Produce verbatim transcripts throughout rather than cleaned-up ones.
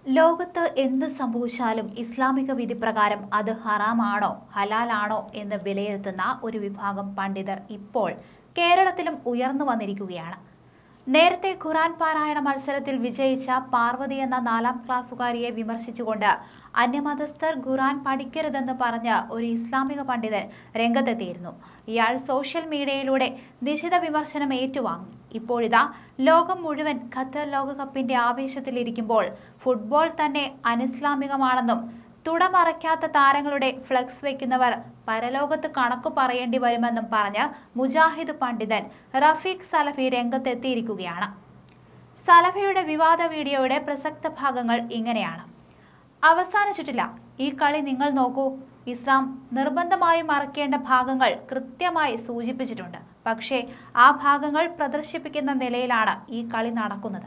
ലോകത്ത് എന്ത് സംഭവിച്ചാലും ഇസ്ലാമിക വിധി പ്രകാരം അത് ഹറാമാണോ ഹലാലാണോ എന്ന് വിലയിരുത്തുന്ന ഒരു വിഭാഗം പണ്ഡിതർ ഇപ്പോൾ കേരളത്തിലും ഉയർന്നു വന്നിരിക്കുകയാണ്. നേരത്തെ ഖുർആൻ പാരായണ മത്സരത്തിൽ വിജയിച്ച പാർവതി എന്ന നാലാം ക്ലാസ്സുകാരിയെ വിമർശിച്ചുകൊണ്ട് അന്യമതസ്ഥർ ഖുർആൻ പഠിക്കരുതെന്ന് പറഞ്ഞ് ഒരു ഇസ്ലാമിക പണ്ഡിതൻ രംഗത്തെത്തിയിരുന്നു. ഇയാൾ സോഷ്യൽ മീഡിയയിലൂടെ നിശിത വിമർശനം ഏറ്റുവാങ്ങി. ഇപ്പോഴിതാ ലോകം മുഴുവൻ ഖത്തർ ലോകകപ്പിന്റെ ആവേശത്തിലിരിക്കുമ്പോൾ ഫുട്ബോൾ തന്നെ അനിസ്ലാമികമാണെന്നും തുടമറയ്ക്കാത്ത താരങ്ങളുടെ ഫ്ലെക്സ് വയ്ക്കുന്നവർ പരലോകത്ത് കണക്കു പറയേണ്ടി വരുമെന്നും പറഞ്ഞ് മുജാഹിദ് പണ്ഡിതൻ റഫീഖ് സലഫി രംഗത്തെത്തിയിരിക്കുകയാണ്. സലഫിയുടെ വിവാദ വീഡിയോയുടെ പ്രസക്ത ഭാഗങ്ങൾ ഇങ്ങനെയാണ്. അവസാനിച്ചിട്ടില്ല, ഈ കളി നിങ്ങൾ നോക്കൂ. ഇസ്ലാം നിർബന്ധമായി മറക്കേണ്ട ഭാഗങ്ങൾ കൃത്യമായി സൂചിപ്പിച്ചിട്ടുണ്ട്. പക്ഷേ ആ ഭാഗങ്ങൾ പ്രദർശിപ്പിക്കുന്ന നിലയിലാണ് ഈ കളി നടക്കുന്നത്.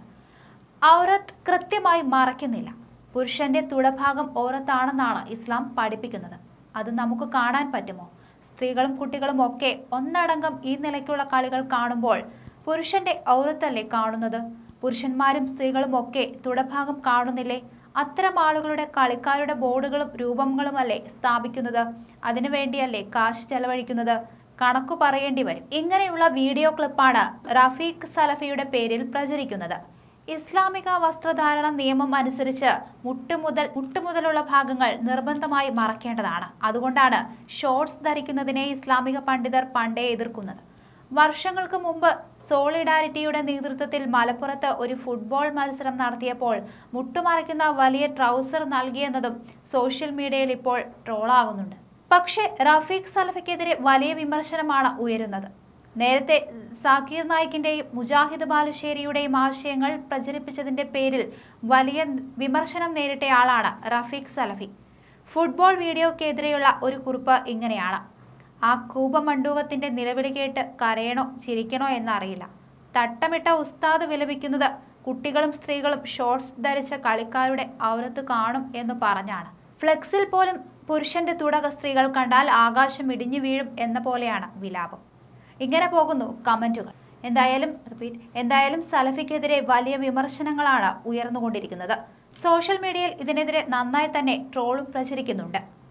ഔറത്ത് കൃത്യമായി മറയ്ക്കുന്നില്ല. പുരുഷന്റെ തുടഭാഗം ഔറത്താണെന്നാണ് ഇസ്ലാം പഠിപ്പിക്കുന്നത്. അത് നമുക്ക് കാണാൻ പറ്റുമോ? സ്ത്രീകളും കുട്ടികളും ഒക്കെ ഒന്നടങ്കം ഈ നിലയ്ക്കുള്ള കളികൾ കാണുമ്പോൾ പുരുഷന്റെ ഔറത്തല്ലേ കാണുന്നത്? പുരുഷന്മാരും സ്ത്രീകളും ഒക്കെ തുടഭാഗം കാണുന്നില്ലേ? അത്തരം ആളുകളുടെ കളിക്കാരുടെ ബോർഡുകളും രൂപങ്ങളുമല്ലേ സ്ഥാപിക്കുന്നത്? അതിനുവേണ്ടിയല്ലേ കാശ് ചെലവഴിക്കുന്നത്? കണക്കു പറയേണ്ടി വരും. ഇങ്ങനെയുള്ള വീഡിയോ ക്ലിപ്പാണ് റഫീഖ് സലഫിയുടെ പേരിൽ പ്രചരിക്കുന്നത്. ഇസ്ലാമിക വസ്ത്രധാരണ നിയമം അനുസരിച്ച് മുട്ടുമുതൽ മുട്ടുമുതലുള്ള ഭാഗങ്ങൾ നിർബന്ധമായി മറക്കേണ്ടതാണ്. അതുകൊണ്ടാണ് ഷോർട്സ് ധരിക്കുന്നതിനെ ഇസ്ലാമിക പണ്ഡിതർ പണ്ടേ എതിർക്കുന്നത്. വർഷങ്ങൾക്ക് മുമ്പ് സോളിഡാരിറ്റിയുടെ നേതൃത്വത്തിൽ മലപ്പുറത്ത് ഒരു ഫുട്ബോൾ മത്സരം നടത്തിയപ്പോൾ മുട്ടുമറയ്ക്കുന്ന വലിയ ട്രൗസർ നൽകിയെന്നതും സോഷ്യൽ മീഡിയയിൽ ഇപ്പോൾ ട്രോളാകുന്നുണ്ട്. പക്ഷേ റഫീഖ് സലഫിക്കെതിരെ വലിയ വിമർശനമാണ് ഉയരുന്നത്. നേരത്തെ സാക്കീർ നായിക്കിന്റെയും മുജാഹിദ് ബാലുശ്ശേരിയുടെയും ആശയങ്ങൾ പ്രചരിപ്പിച്ചതിന്റെ പേരിൽ വലിയ വിമർശനം നേരിട്ടയാളാണ് റഫീഖ് സലഫി. ഫുട്ബോൾ വീഡിയോക്കെതിരെയുള്ള ഒരു കുറിപ്പ് ഇങ്ങനെയാണ്. ആ കൂപമണ്ഡൂകത്തിന്റെ നിലവിളി കേട്ട് കരയണോ ചിരിക്കണോ എന്നറിയില്ല. തട്ടമിട്ട ഉസ്താദ് വിലപിക്കുന്നത് കുട്ടികളും സ്ത്രീകളും ഷോർട്സ് ധരിച്ച കളിക്കാരുടെ ഔറത്ത് കാണും എന്ന് പറഞ്ഞാണ്. ഫ്ലെക്സിൽ പോലും പുരുഷന്റെ തുടക സ്ത്രീകൾ കണ്ടാൽ ആകാശം ഇടിഞ്ഞു വീഴും എന്ന പോലെയാണ് വിലാപം. ഇങ്ങനെ പോകുന്നു കമന്റുകൾ. എന്തായാലും റിപ്പീറ്റ് എന്തായാലും സലഫിക്കെതിരെ വലിയ വിമർശനങ്ങളാണ് ഉയർന്നുകൊണ്ടിരിക്കുന്നത്. സോഷ്യൽ മീഡിയയിൽ ഇതിനെതിരെ നന്നായി തന്നെ ട്രോളും പ്രചരിക്കുന്നുണ്ട്.